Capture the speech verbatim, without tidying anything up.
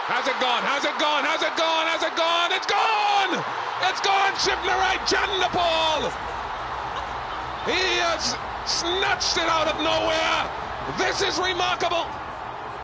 Has it gone? Has it gone? Has it gone? Has it gone? It's gone! It's gone! Shivnarai Chandapal! He has snatched it out of nowhere. This is remarkable.